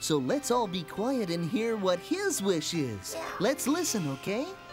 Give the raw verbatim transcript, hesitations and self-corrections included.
So let's all be quiet and hear what his wish is. Yeah. Let's listen, okay?